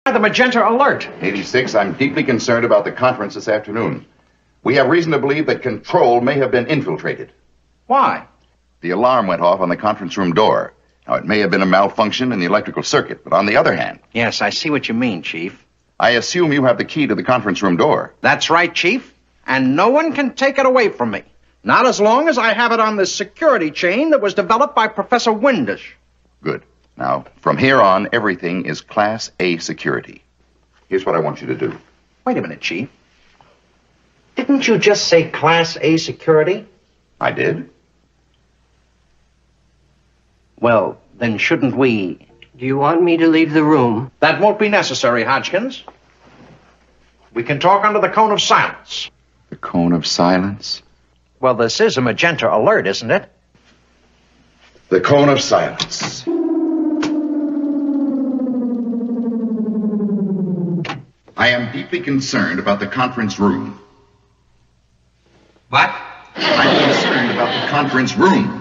The magenta alert. 86, I'm deeply concerned about the conference this afternoon. We have reason to believe that control may have been infiltrated. Why? The alarm went off on the conference room door. Now, it may have been a malfunction in the electrical circuit, but on the other hand... Yes, I see what you mean, Chief. I assume you have the key to the conference room door. That's right, Chief. And no one can take it away from me. Not as long as I have it on this security chain that was developed by Professor Windisch. Good. Now, from here on, everything is Class A security. Here's what I want you to do. Wait a minute, Chief. Didn't you just say Class A security? I did? Well, then shouldn't we... Do you want me to leave the room? That won't be necessary, Hodgkins. We can talk under the cone of silence. The cone of silence? Well, this is a magenta alert, isn't it? The cone of silence. I am deeply concerned about the conference room. What? I'm concerned about the conference room.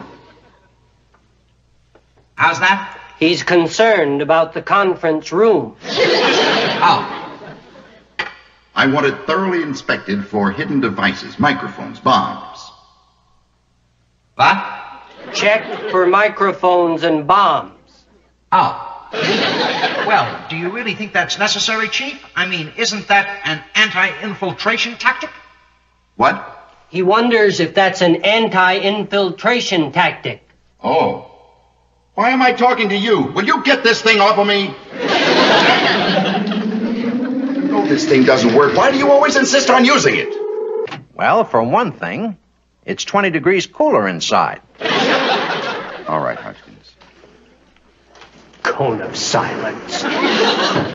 How's that? He's concerned about the conference room. Oh. I want it thoroughly inspected for hidden devices, microphones, bombs. What? Check for microphones and bombs. Oh. Well, do you really think that's necessary, Chief? I mean, isn't that an anti-infiltration tactic? What? He wonders if that's an anti-infiltration tactic. Oh. Why am I talking to you? Will you get this thing off of me? You know this thing doesn't work. Why do you always insist on using it? Well, for one thing, it's 20 degrees cooler inside. All right, Hodgkins. Cone of silence.